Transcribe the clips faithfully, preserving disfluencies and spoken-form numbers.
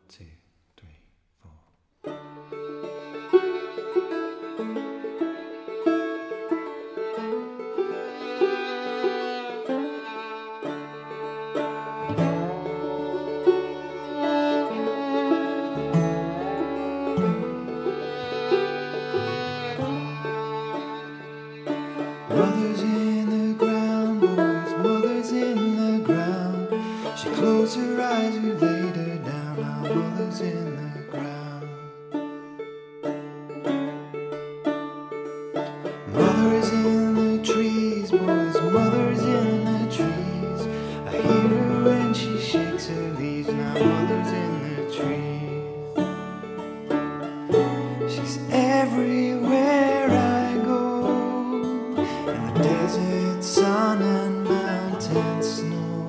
two, three, four. Mother's in the ground, boys, mother's in the ground. She closed her eyes, we laid her down. Now mother's in the ground. Mother's in the trees, boys, mother's in the trees. I hear her when she shakes her leaves. Now mother's in the trees. She's everywhere I go. Desert sun and mountain snow,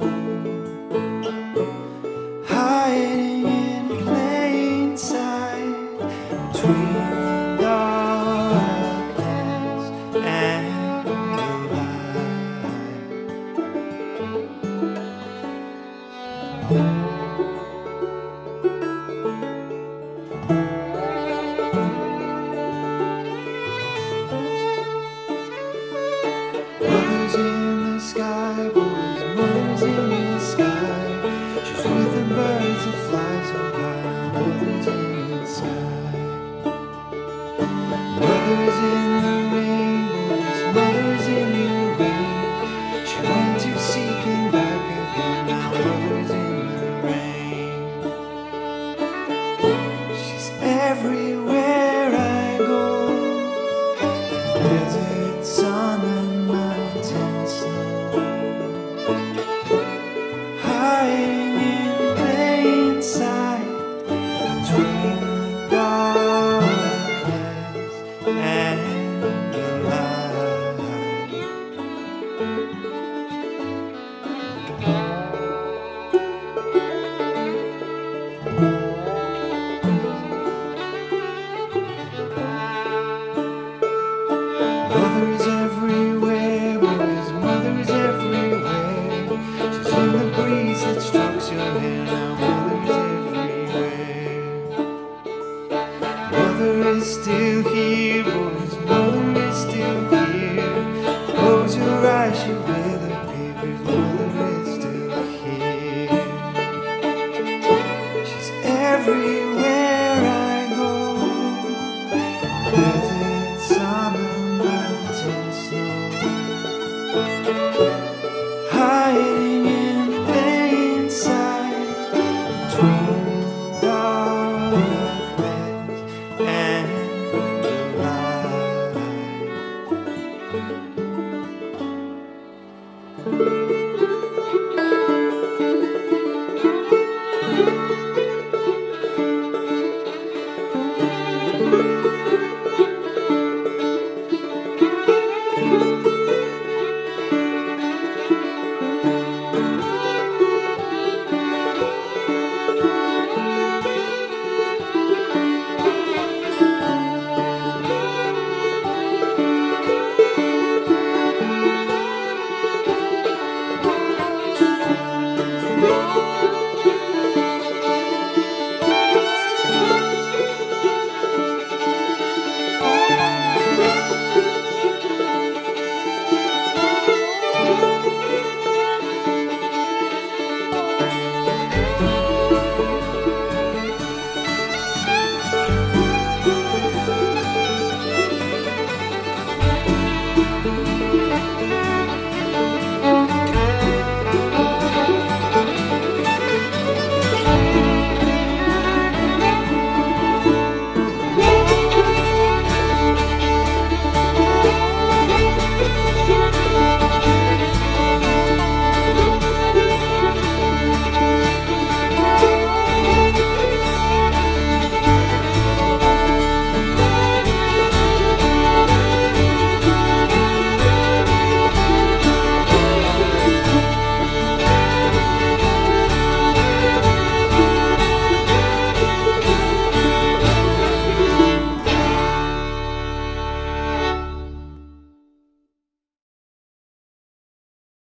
hiding in plain sight between the darkness and the Mother's in the sky, boys, mother's in the sky. She's with the birds that fly so high. Mother's in the sky. Mother's in the rain, boys, mother's in the rain. She went to sea, came back again. Now mother's in the rain. She's everywhere I go. Desert sun and mountain snow, hiding in plain sight between the darkness and the light. Mother's everywhere, boys, mother's everywhere. She's in the breeze that strokes your hair. Now mother's everywhere. Mother is still here, boys, mother is still here. Close your eyes, you wear the papers. Mother is still here. She's everywhere.